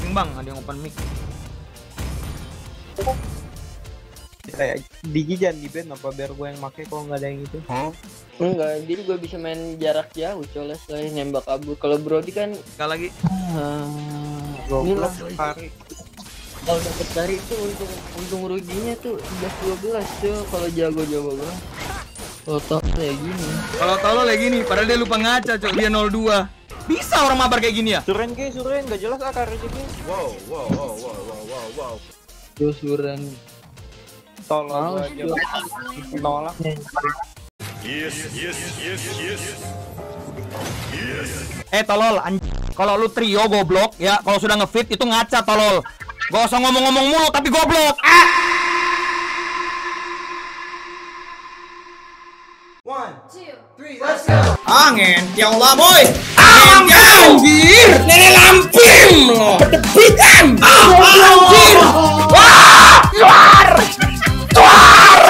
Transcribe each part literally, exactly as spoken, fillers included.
Bang, ada yang open mic. Kayak Digi jangan di ban apa biar gue yang make kalau nggak ada yang itu. Huh? Enggak, dia juga bisa main jarak jauh, coles lah nembak kabur. Kalau Brody kan Sekali lagi. Goblok kari. kalau dapet dari itu untung untung ruginya tuh sebelas dua belas tuh kalau jago-jago gua. Kalau tau kayak gini. Kalau tau lo kayak gini, padahal dia lupa ngaca, cok. Dia nol dua. Bisa orang mabar kayak gini ya? Suren ke suren nggak jelas ah kari juga. Wow, wow, wow, wow, wow, wow, wow. Tuh suren. Tolong Males aja. gua. Nolak. Yes, yes, yes, yes. Yes. Eh tolol, anj- kalau lu trio goblok ya, kalau sudah ngefit itu ngaca tolol. Gak usah ngomong-ngomong mulu tapi goblok. Ah! One, two, three, let's go. Angin, ya Allah boy. Anjir, nenek lampim lo. Berdebitan. Anjir. Wah, keluar. Keluar.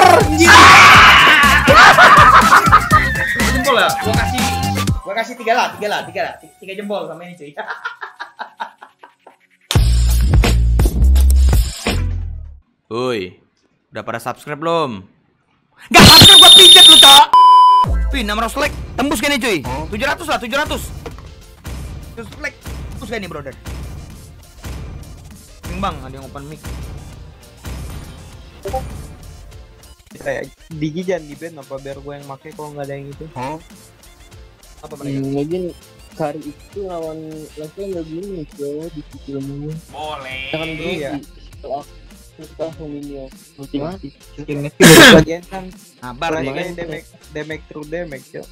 Jempol ya, gua kasih gua kasih tiga lah, tiga lah, tiga lah, tiga jempol sama ini cuy. Woi, udah pada subscribe belum? Gak subscribe gua pijet lu, cok. Wih, enam ratus like, tembus kan nih cuy? tujuh ratus lah, tujuh ratus. tujuh ratus like, tembus kan nih brother? Bang, ada yang open mic. Kayak Digi jangan di ban apa biar gue yang make kalau nggak ada yang itu. Huh? Apa mereka? Hmm, lagi kari itu lawan lawan nggak gini coy di filmnya. Boleh. Kan Brody Iya. setelah setelah Hominio ultimate. Bagian kan Sabar ya lagi kan? damage damage through damage yo.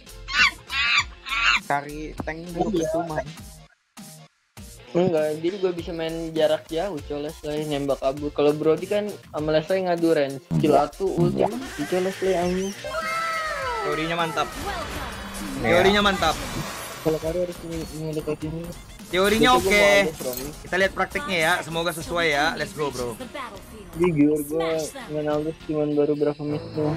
Kari tank dulu itu mah. Enggak, dia juga bisa main jarak jauh, coles lah nembak kabur. Kalau Brody kan sama Leslie ngadu range. Cilatu ultimate, coles lah anjing. Teorinya mantap. Teorinya mantap. Kalau kari harus ngeliat ini. Teorinya oke. Kita lihat prakteknya ya. Semoga sesuai ya. Let's go, bro. Jujur gue main Aldous cuman baru berapa menit tuh.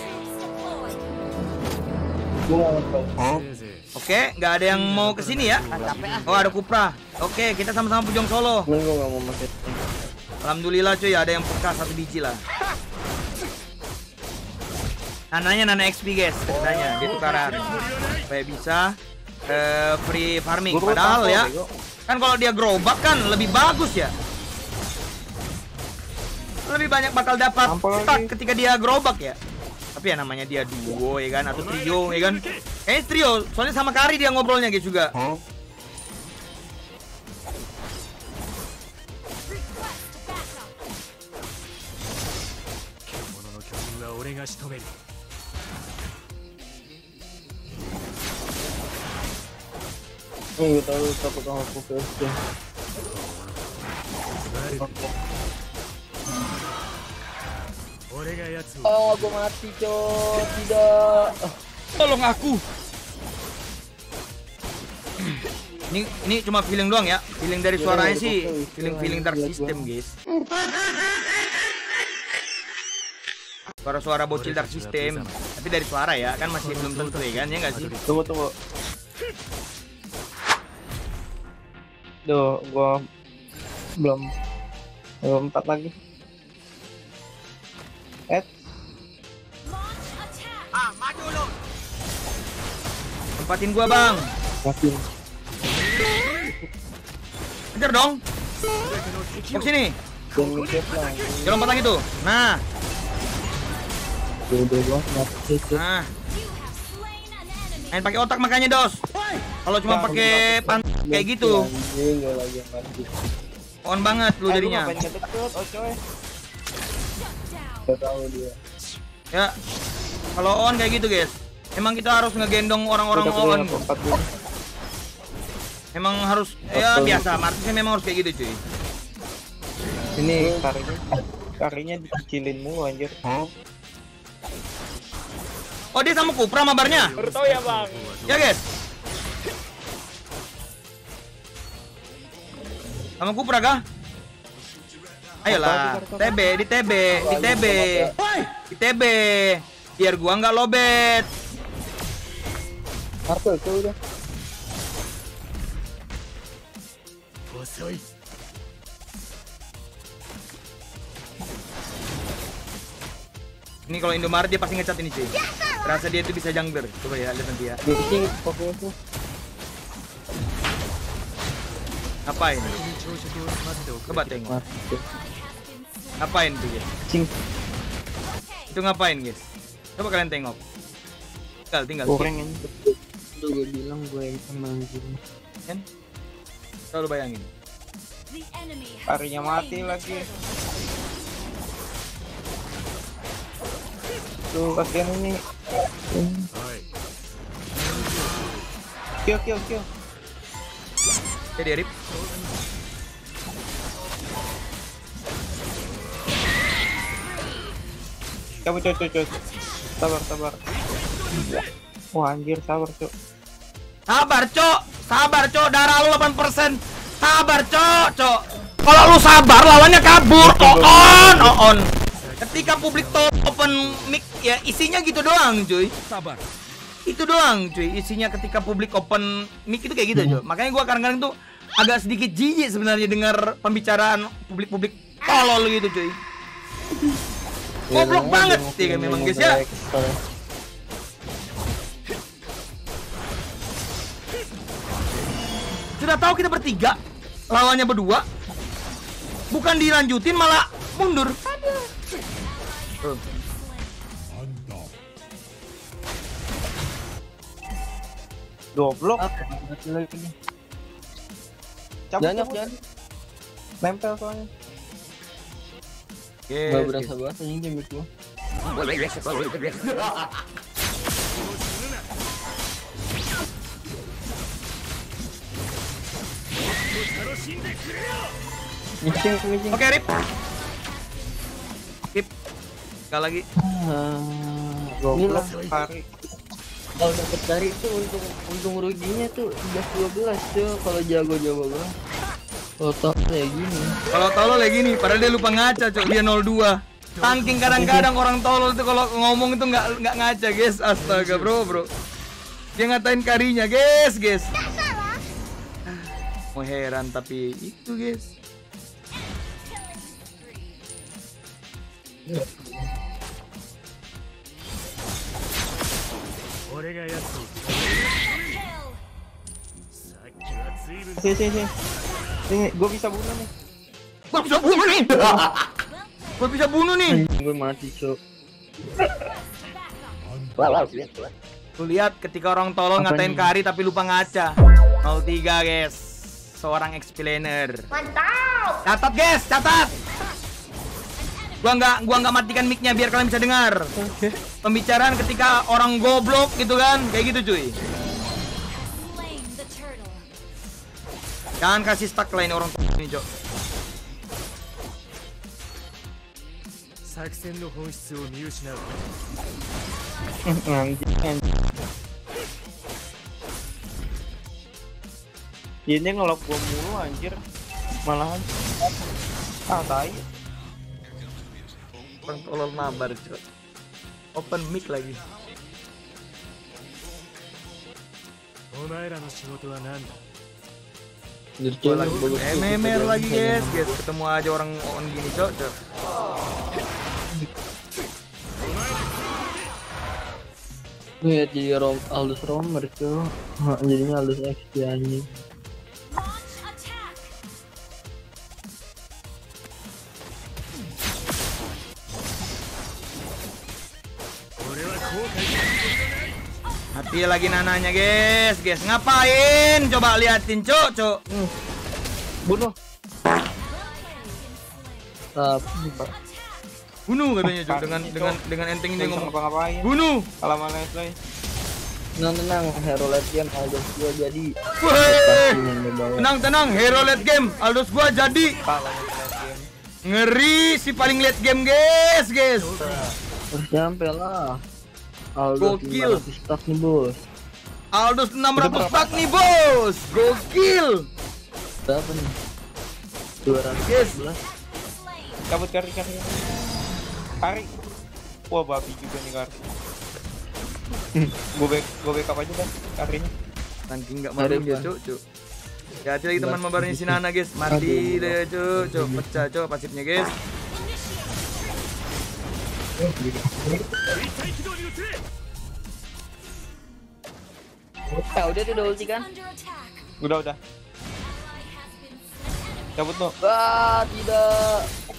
Gue gak tau. Oke, nggak ada yang mau kesini ya? Oh, ada Kupra. Oke, kita sama-sama Pujong Solo. Cuman gue gak mau pakai. Alhamdulillah cuy, ada yang peka satu biji lah. Nananya Nana X P guys, ceritanya dia tukaran supaya bisa uh, free farming. Padahal ya, kan kalau dia gerobak kan lebih bagus ya. Lebih banyak bakal dapat stack ketika dia gerobak ya. Tapi ya namanya dia duo ya kan, atau trio ya kan. Eh trio, soalnya sama Kari dia ngobrolnya guys juga. Huh? Oh, gue tahu takut sama aku first game. Oh, gue mati coy, tidak. Tolong aku. Ini ini cuma feeling doang ya. Feeling dari suaranya sih, feeling-feeling dark system guys. Suara-suara bocil dark system. Tapi dari suara ya, kan masih belum tentu ya kan, ya nggak sih? Tunggu tunggu. Duh, gua belum belum empat lagi. Eh, Tempatin gua bang. Mati. Kejar dong. Ke sini. Jangan ngecek lah. Jangan lompat lagi tuh. Nah, Udah gua mati. nah. Main pakai otak makanya dos. Kalau cuma pakai pan kayak gitu, Enggak lagi mati. on banget lu jadinya. ngapain ngedeket, oh coy. Gak tahu dia. Ya, kalau on kayak gitu guys. Emang kita harus ngegendong orang-orang on. Emang harus, ya biasa. Martisnya memang harus kayak gitu cuy. Ini karinya karinya dikecilin mulu anjir. Oh dia sama Kupra mabarnya. Baru tahu ya bang. Ya guys. Sama Kupra kah? Ayolah, T B di T B, di T B, di T B. Biar gua nggak lobet. Martel tuh udah. Ini kalau Indomaret dia pasti ngecat ini cuy. Rasa dia itu bisa jungler. Coba ya lihat nanti ya. Bising fokusnya. Ngapain? Coba tengok. Mati. Ngapain tuh guys? Cing. Itu ngapain guys? Coba kalian tengok. Tinggal tinggal. Goreng ini. Tuh gue bilang gue yang sama anjing. Kan? Selalu bayangin. Harinya mati lagi. Tuh kasihan ini. Kill kill kill. Jadi Rip. Cabut cabut cabut. Sabar sabar. Wah anjir sabar cok. Sabar, Cok. Sabar, Cok. Darah lu delapan persen. Sabar, Cok, Cok. Kalau lu sabar, lawannya kabur. On, on. Ketika publik top open mic ya isinya gitu doang, cuy. Sabar. Itu doang, cuy. Isinya ketika publik open mic itu kayak gitu, Cok. Makanya gua kadang-kadang tuh agak sedikit jijik sebenarnya dengar pembicaraan publik-publik tolol gitu, cuy. Goblok banget sih kan memang guys ya. Sudah tahu kita bertiga, lawannya berdua. Bukan dilanjutin malah mundur. Tuh. Goblok. Mati lagi. Cabut Jangan cabut. jangan. Nempel soalnya. Yes, Gak yes. berasa banget anjing game itu. Missing missing. Oke, Rip. Rip. Sekali lagi. Goblok hari. Kalau dapat dari itu untung untung ruginya tuh sebelas dua belas tuh kalau jago-jago banget. Total kayak gini. Kalau tolol kayak gini, padahal dia lupa ngaca, Cok. Dia nol dua. Saking kadang-kadang orang tolol itu kalau ngomong itu nggak nggak ngaca, guys. Astaga, bro, bro. Dia ngatain karinya, guys, guys. Mau heran tapi itu, guys. Sini sini sini. Sini, gue bisa bunuh nih. Gua bisa bunuh nih. Gua bisa bunuh nih. Gue mati, Cok. Tuh lihat ketika orang tolol Apa ngatain ini? kari tapi lupa ngaca. nol tiga, guys. Seorang explainer. Mantap. Catat, guys, catat. Gua nggak gua nggak matikan mic-nya biar kalian bisa dengar. Pembicaraan ketika orang goblok gitu kan, kayak gitu, cuy. Jangan kasih stuck lain orang ini, Cok. Anjing anjing. Ini ngelok gua mulu anjir. Malahan. Ah, tai. Orang tolol mabar, Cok. Open mic lagi. Gua lagi M M R lagi, guys, guys. Ketemu aja orang on gini, Cok, Cok. Nih jadi Rom Aldous Romer, Cok. Nah, jadinya Aldous X P anjing. Mati lagi nananya, guys, guys. Ngapain? Coba liatin, Cok, Cok. Bunuh. Tapi Bunuh katanya, Cok. Dengan dengan dengan enteng dia ngomong. Ngapa-ngapain? Bunuh. Kalau mana play. tenang tenang hero late game Aldous gua jadi. Woi. Tenang, tenang. Hero late game. Aldous gua jadi. Kalau play game. Ngeri si paling late game, guys, guys. Harus nyampe lah. Aldous Gokil. lima ratus stack nih, Bos. Aldous enam ratus stack nih, bos. Gokil. Berapa nih? dua ratus Yes. sebelas. Cabut kari kari. Kari. Wah, babi juga nih kari. Gue back gue backup aja dah karinya. Saking nggak Ada malu dia, gua. Cok, Cok. Hati lagi teman mabarnya si Nana, guys. Mati deh, Cok, Cok. Pecah, Cok, pasifnya, guys. Ya udah tuh udah ulti kan? Udah udah. Cabut no. Wah tidak.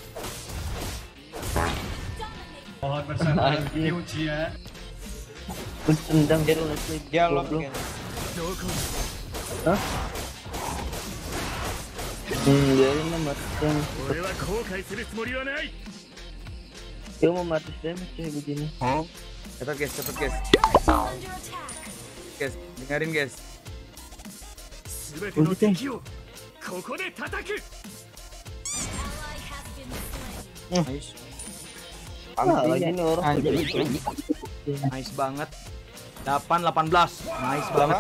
Mohon bersabar, ujian. Tendang dia lu Leslie. Dia lock Goblok. kayaknya. Hah? Hmm, biarin lah mati yang dia mau mati damage kayak begini. Cepet guys, cepet guys. Guys, dengerin guys. Ulti kan? Nice. Ah, lagi nih orang. Anjing. Nice banget. delapan delapan belas. Nice banget.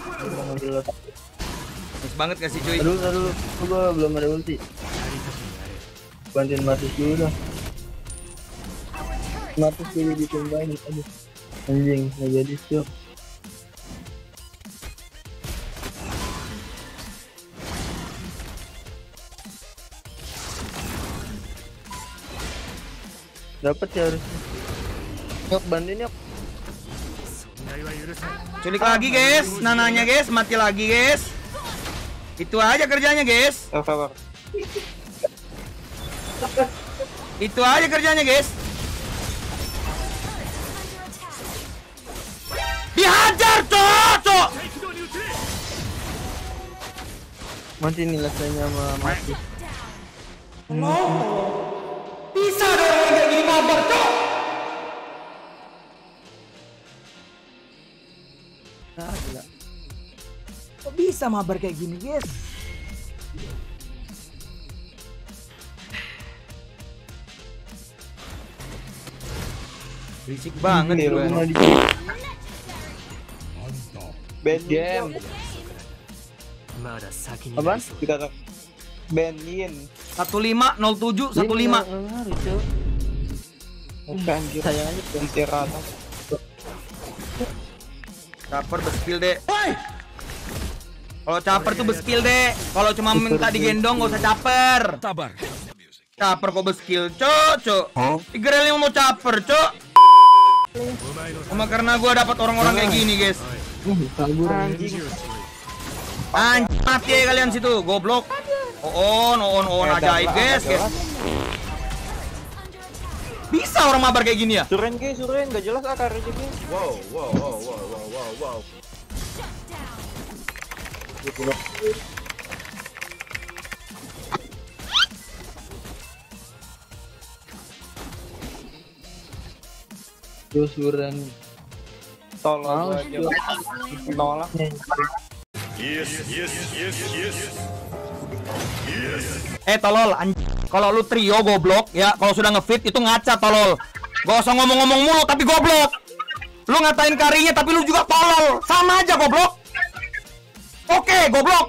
Nice banget gak sih cuy? Aduh, aduh, gua belum ada ulti. Bantuin Martis dulu dah. Martis dulu ditumbahin tadi. Anjing, nggak jadi sih. Dapat ya harusnya. Yuk bantuin yuk. Culik lagi guys, nananya guys, mati lagi guys. Itu aja kerjanya guys. Sabar. Itu aja kerjanya guys. Dihajar cok, cok. Mati nih rasanya sama mati. Bisa dong kayak gini mabar cok. Nah, gila. Kok bisa mabar kayak gini guys? Berisik banget Nih, gue. rumah di Ban game. Apaan? Kita tak banin. satu lima nol tujuh satu lima. Bukan anjir. Sayang aja tuh. Anti rata. Caper beskill deh. Kalau caper tuh beskill deh. Kalau cuma minta digendong gak usah caper. Sabar. Caper kok beskill cok, cok. Tiga mau caper cok. Cuma karena gua dapat orang-orang kayak gini guys. Uh, kabur. Anjing. Anjing mati ya kalian situ, goblok. On, on, on, Eh, ajaib dah, guys, dah, guys. dah. Bisa orang mabar kayak gini ya? Suren guys, suren gak jelas akar aja guys. Wow, wow, wow, wow, wow, wow, wow. Terus suran. Tolong Males aja. gua. Nolak. Yes, yes, yes, yes. Yes. Eh tolol, anjing. Kalau lu trio goblok ya, kalau sudah ngefit itu ngaca tolol. Gak usah ngomong-ngomong mulu tapi goblok. Lu ngatain karinya tapi lu juga tolol. Sama aja goblok. Oke, goblok.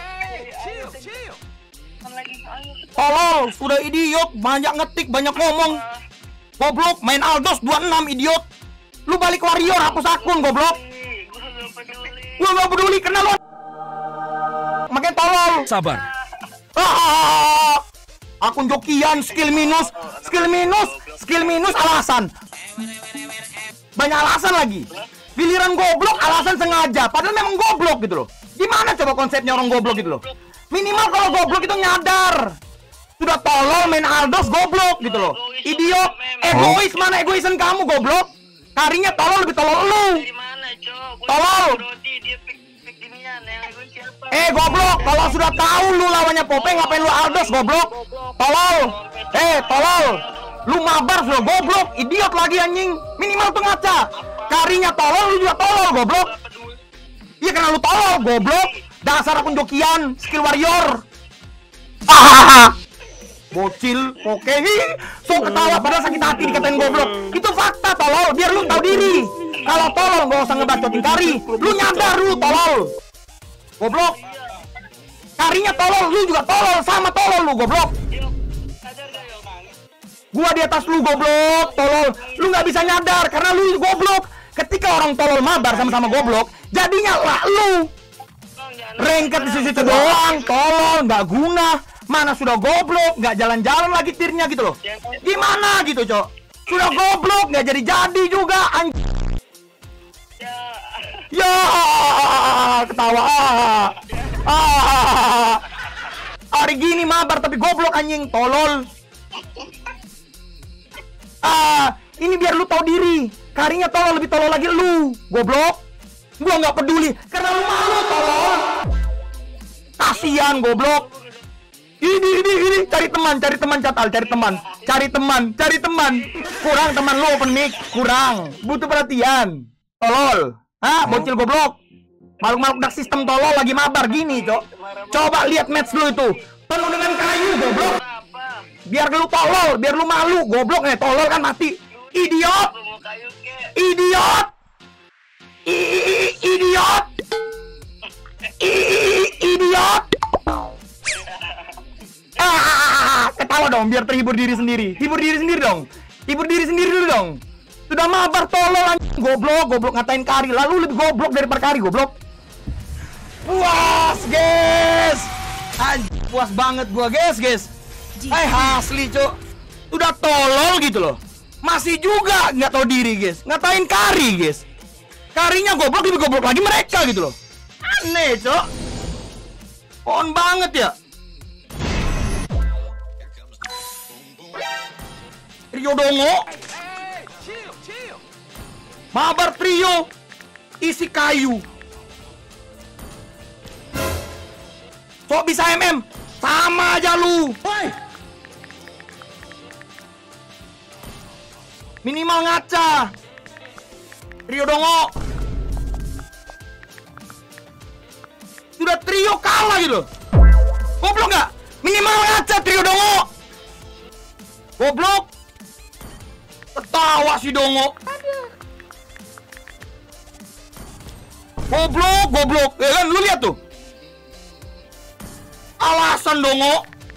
Tolol, sudah idiot, banyak ngetik, banyak ngomong. Goblok, main Aldos dua puluh enam idiot. Lu balik warrior hapus akun goblok. Gua gak peduli karena lu makanya tolol. Sabar. Ah, akun jokian, skill minus, skill minus, skill minus alasan. Banyak alasan lagi. Giliran goblok alasan sengaja, padahal memang goblok gitu loh. Gimana coba konsepnya orang goblok gitu loh? Minimal kalau goblok itu nyadar. Sudah tolol main Aldos goblok gitu loh. Idiot, egois, mana egoisan kamu goblok? Karinya tolol lebih tolol lu. Tolol. Eh goblok, kalau sudah tahu lu lawannya Popeng ngapain lu Aldos goblok? Tolol. Eh tolol. Lu mabar sudah goblok, idiot lagi anjing. Minimal tuh ngaca. Karinya tolol, lu juga tolol goblok. Iya karena lu tolol goblok. Dasar akun jokian, skill warrior. Hahaha. Bocil, oke. So ketawa padahal sakit hati dikatain goblok. Itu fakta tolol, biar lu tahu diri. Kalau tolol gak usah ngebacotin kari. Lu nyadar lu tolol. Goblok. Karinya tolol, lu juga tolol, sama tolol lu goblok. Gua di atas lu goblok, tolol. Lu nggak bisa nyadar karena lu goblok. Ketika orang tolol mabar sama-sama goblok, jadinya lah lu. Rengket di situ doang, tolol, nggak guna. Mana sudah goblok, nggak jalan-jalan lagi tirnya gitu loh. Gimana gitu, Cok? Sudah goblok, nggak jadi-jadi juga anjing. Ya, ketawa. Ah, hari gini mabar tapi goblok anjing, tolol. Ah, ini biar lu tahu diri. Karinya tolol, lebih tolol lagi lu, goblok. Gua nggak peduli karena lu malu, tolol. Kasian goblok. Ini ini ini cari teman, cari teman Catal, cari teman, cari teman, cari teman. Kurang teman lu open mic, kurang. Butuh perhatian. Tolol. Hah, bocil goblok. Makhluk-makhluk dark sistem tolol lagi mabar gini, Cok. Coba lihat match lu itu. Penuh dengan kayu, goblok. Biar lu tolol, biar lu malu, goblok nih, tolol kan mati. Idiot. Idiot. I idiot. I idiot. Ah, ketawa dong biar terhibur diri sendiri. Hibur diri sendiri dong. Hibur diri sendiri dulu dong. Sudah mabar tolol anjing, goblok, goblok ngatain Kari. Lalu lebih goblok daripada Kari, goblok. Puas, guys. Anjing, puas banget gua, guys, guys. Eh, asli, Cok. Udah tolol gitu loh. Masih juga nggak tahu diri, guys. Ngatain Kari, guys. Karinya goblok, lebih goblok lagi mereka gitu loh. Aneh, Cok. On banget ya. Trio Dongo. Mabar trio isi kayu. Kok bisa M M? Sama aja lu. Woi. Minimal ngaca. Trio Dongo. Sudah trio kalah gitu. Goblok nggak? Minimal ngaca trio Dongo. Goblok. Ketawa si Dongo. Goblok, goblok. Ya kan, lu lihat tuh. Alasan Dongo.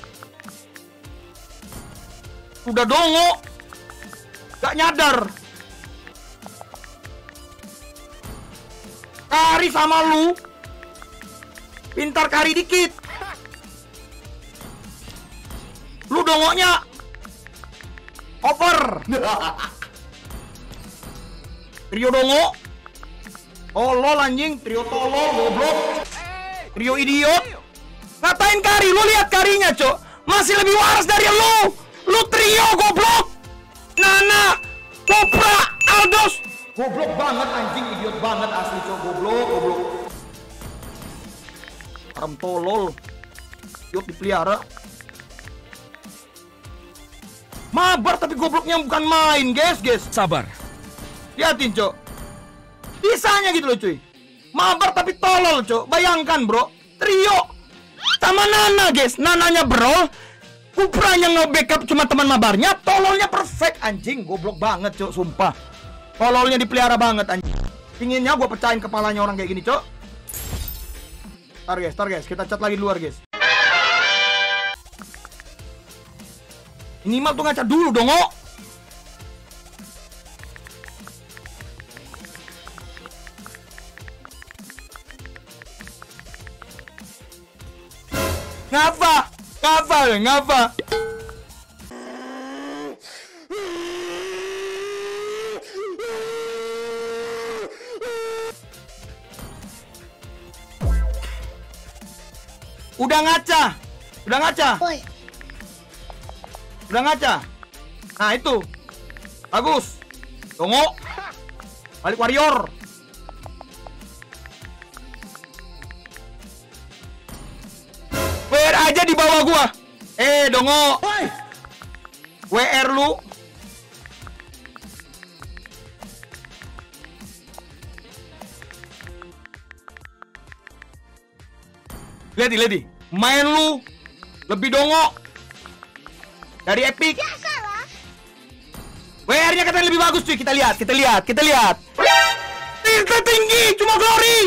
Udah Dongo. Gak nyadar. Kari sama lu. Pintar Kari dikit. Lu Dongonya over. Trio Dongo. Tolol anjing, trio tolol, goblok. Trio idiot. Ngatain Kari, lu lihat Karinya, Cok. Masih lebih waras dari lu. Lu trio goblok. Nana, Kopra, Aldos. Goblok banget anjing, idiot banget asli, Cok. Goblok, goblok. Haram tolol. Idiot dipelihara. Mabar tapi gobloknya bukan main, guys, guys. Sabar. Liatin, Cok. Bisanya gitu loh, cuy. Mabar tapi tolol, Cok. Bayangkan, bro. Trio sama Nana, guys. Nananya bro. Kupranya nge-backup cuma teman mabarnya. Tololnya perfect, anjing. Goblok banget, Cok. Sumpah. Tololnya dipelihara banget, anjing. Inginnya gue pecahin kepalanya orang kayak gini, Cok. Ntar, guys. Ntar, guys. Kita chat lagi di luar, guys. Minimal tuh ngaca dulu dong, oh. Ngapa? Ngapa? Ngapa? Udah ngaca. Udah ngaca. Boy. Udah ngaca. Nah itu. Bagus. Dongo. Balik warrior. W R aja di bawah gua. Eh, Dongo. W R lu. Lihat, lihat, main lu lebih Dongo dari Epic. W R-nya katanya lebih bagus, cuy. Kita lihat, kita lihat, kita lihat. Tingkat tinggi, cuma glory.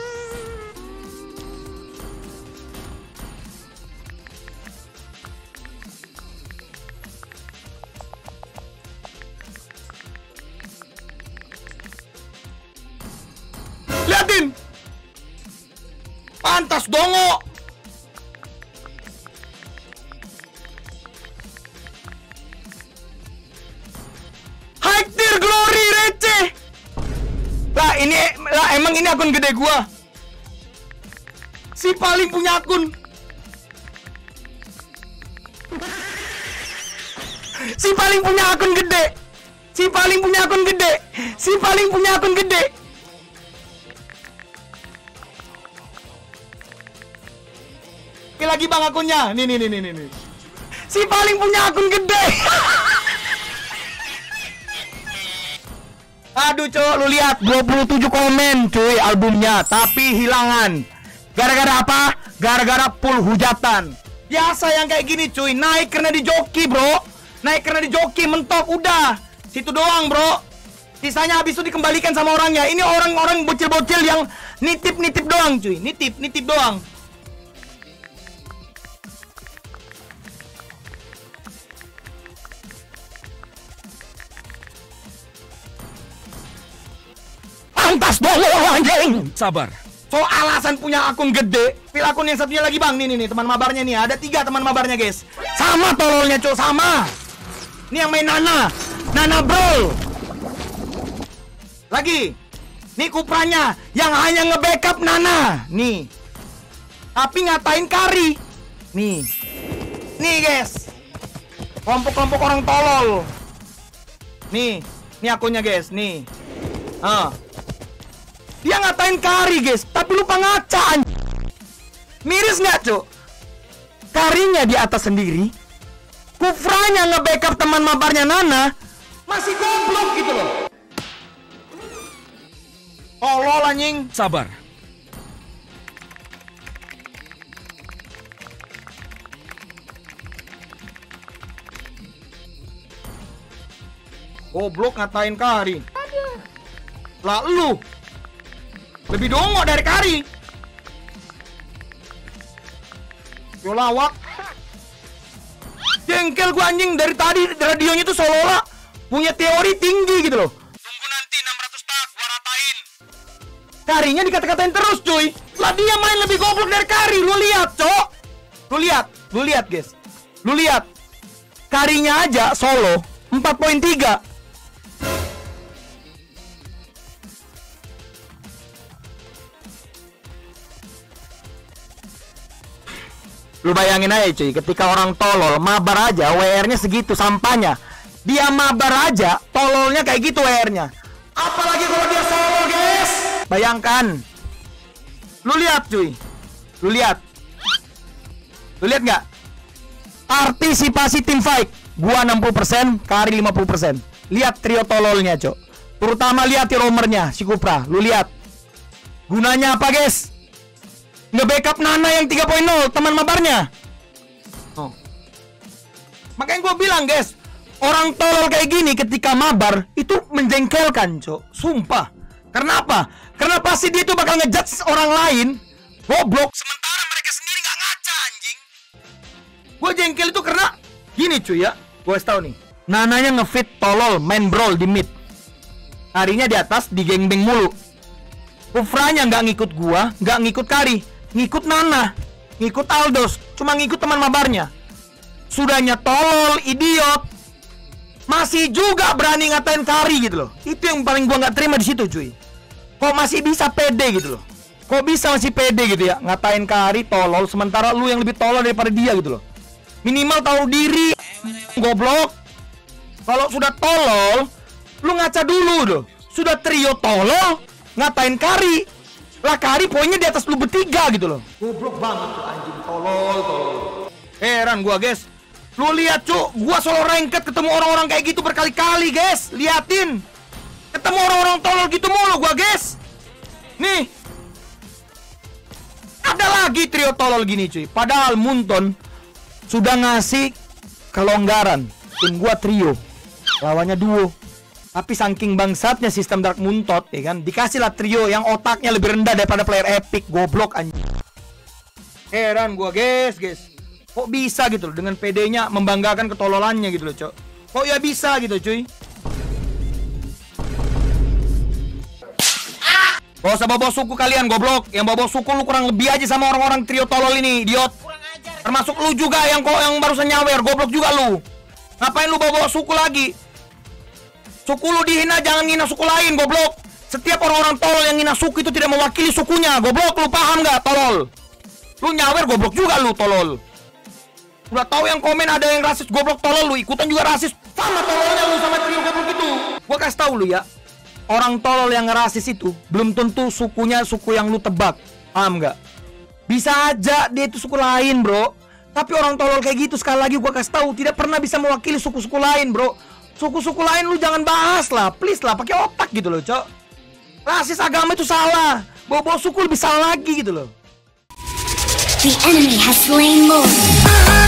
Liatin. Pantas Dongo. ini lah, emang ini akun gede gua. Si paling punya akun. Si paling punya akun gede. Si paling punya akun gede. Si paling punya akun gede. Ini lagi bang akunnya. Nih nih nih nih nih. Si paling punya akun gede. Aduh cowok, lu lihat dua puluh tujuh komen cuy albumnya, tapi hilangan. Gara-gara apa? Gara-gara full hujatan. Biasa yang kayak gini cuy, naik karena dijoki bro. Naik karena dijoki, mentok udah. Situ doang bro. Sisanya habis itu dikembalikan sama orangnya. Ini orang-orang bocil-bocil yang nitip-nitip doang cuy. Nitip, nitip doang. Pantas dulu anjing. Sabar. So alasan punya akun gede, pil akun yang satunya lagi bang, nih nih nih teman mabarnya nih, ada tiga teman mabarnya guys, sama tololnya cow, sama. Ini yang main Nana, Nana bro. Lagi, nih Kupranya yang hanya nge-backup Nana, nih. Tapi ngatain Kari, nih, nih guys, kelompok-kelompok orang tolol. Nih, nih akunnya guys, nih. Ah. Dia ngatain Kari guys, tapi lupa ngaca. Miris nggak cuk? Karinya di atas sendiri, Kufranya nge-backup teman mabarnya Nana, masih goblok gitu loh. Tolol anjing. Sabar. Goblok ngatain Kari. Lah lu lebih dongo dari Kari. Yo lawak. Jengkel gua anjing, dari tadi radionya tuh seolah-olah punya teori tinggi gitu loh. Tunggu nanti enam ratus tak gua ratain. Karinya dikata-katain terus cuy. Lah dia main lebih goblok dari Kari. Lu lihat cok. Lu lihat, lu lihat guys. Lu lihat. Karinya aja solo empat koma tiga. Lu bayangin aja cuy, ketika orang tolol mabar aja W R-nya segitu sampahnya. Dia mabar aja, tololnya kayak gitu W R-nya. Apalagi kalau dia solo, guys. Bayangkan. Lu lihat cuy. Lu lihat. Lu lihat nggak? Partisipasi tim fight. Gua enam puluh persen, Kari lima puluh persen. Lihat trio tololnya, cok. Terutama lihat roamernya si Kupra. Lu lihat. Gunanya apa, guys? Nge-backup Nana yang tiga koma nol teman mabarnya. Oh. Makanya gue bilang guys, orang tolol kayak gini ketika mabar itu menjengkelkan cok. Sumpah. Karena apa? Karena pasti dia tuh bakal ngejudge orang lain goblok, sementara mereka sendiri nggak ngaca anjing. Gue jengkel itu karena gini cuy ya. Gue kasih tau nih, Nananya ngefit tolol main brawl di mid, Karinya di atas di gengbeng mulu. Kufranya nggak ngikut gua, nggak ngikut Kari, ngikut Nana, ngikut Aldos, cuma ngikut teman mabarnya. Sudahnya tolol, idiot, masih juga berani ngatain Kari gitu loh. Itu yang paling gua nggak terima di situ cuy. Kok masih bisa pede gitu loh? Kok bisa masih pede gitu ya ngatain Kari tolol, sementara lu yang lebih tolol daripada dia gitu loh. Minimal tahu diri, goblok. Kalau sudah tolol, lu ngaca dulu loh. Sudah trio tolol, ngatain Kari. Lah Kari poinnya di atas lu bertiga gitu loh. Goblok banget tuh anjing, tolol, tolol. Heran gua guys. Lu lihat cuk, gua solo ranked ketemu orang-orang kayak gitu berkali-kali guys. Liatin. Ketemu orang-orang tolol gitu mulu gua guys. Nih. Ada lagi trio tolol gini cuy. Padahal Munton sudah ngasih kelonggaran. Tim gua trio, lawannya duo. Tapi saking bangsatnya sistem Dark Muntot ya kan, dikasihlah trio yang otaknya lebih rendah daripada player epic. Goblok anjing. Heran gua guys, guys. Kok bisa gitu loh dengan P D-nya membanggakan ketololannya gitu loh, Cok. Kok ya bisa gitu, cuy. Gak usah bawa suku kalian, goblok. Yang bawa suku lu kurang lebih aja sama orang-orang trio tolol ini, idiot. Termasuk lu juga yang kok yang barusan nyawer, goblok juga lu. Ngapain lu bawa suku lagi? Suku lu dihina, jangan ngina suku lain, goblok. Setiap orang-orang tolol yang ngina suku itu tidak mewakili sukunya. Goblok, lu paham nggak, tolol? Lu nyawer goblok juga lu, tolol. Udah tahu yang komen ada yang rasis, goblok, tolol, lu ikutan juga rasis. Sama tololnya lu sama trio goblok itu. Gua kasih tahu lu ya, orang tolol yang ngerasis itu belum tentu sukunya suku yang lu tebak. Paham nggak? Bisa aja dia itu suku lain, bro. Tapi orang tolol kayak gitu, sekali lagi gua kasih tahu, tidak pernah bisa mewakili suku-suku lain, bro. Suku-suku lain lu jangan bahas lah, please lah, pakai otak gitu loh, cok. Rasis agama itu salah, bawa-bawa suku lebih salah lagi gitu loh. The enemy has slain Lord.